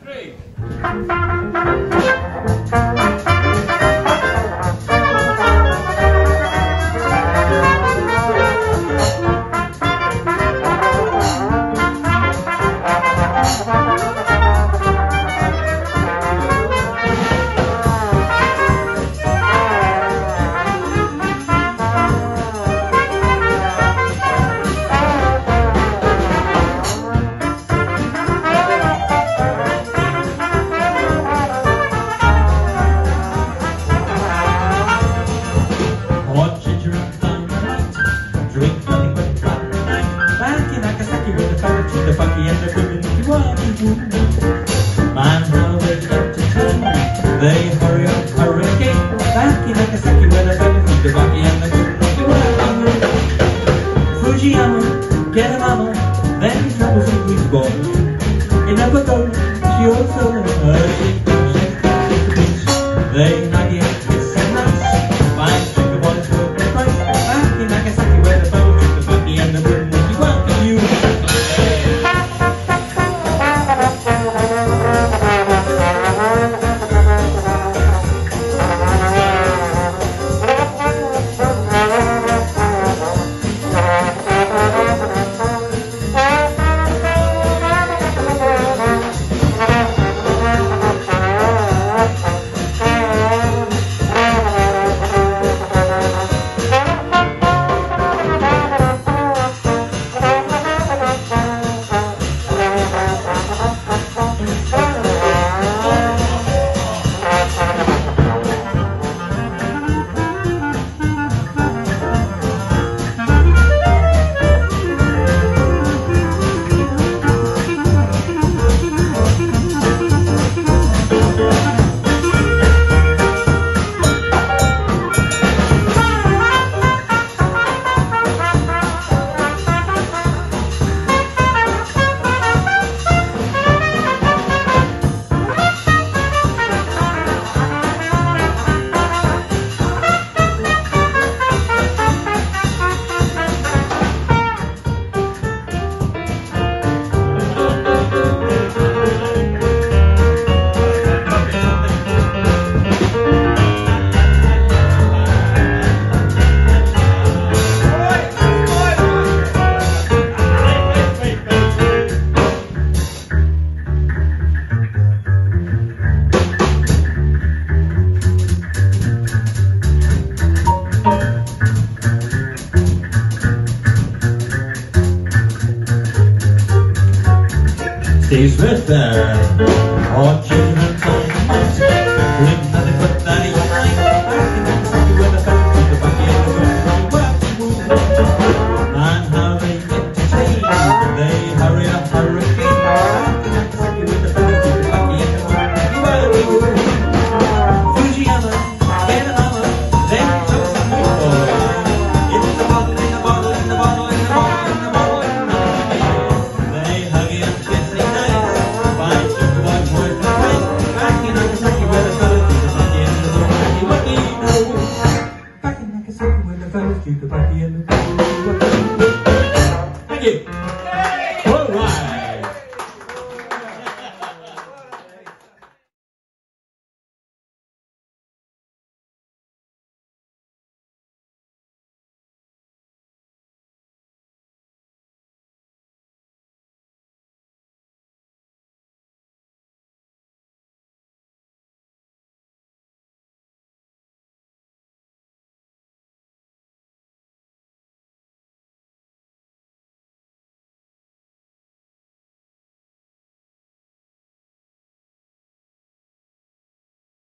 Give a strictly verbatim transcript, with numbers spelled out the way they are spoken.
three. Man, how they're entertained. They hurry up, hurricane. Back in Nagasaki where the fellas keep the rocky and the good Fujiyama, get a mama, then he troubles with his boy. In never go, she also hurting, they naggy and kiss and nice. Fine chicken boys work their price. Back in Nagasaki where the fellas keep the rocky and the good you welcome you. Stays with her, all children and toys, bring nothing but that each night. Back in Nagasaki where the fellas keep the bucky and the good and how they entertain. They hurry up, hurricane. Back in Nagasaki where the fellas keep the bucky and the good Fujiyama, get a mama, then took some new boy. In the bottle, in the bottle, in the bottle, in the bottle, in the bottle, in the bottle. They hug you and kiss you nice. Fine sugar boys work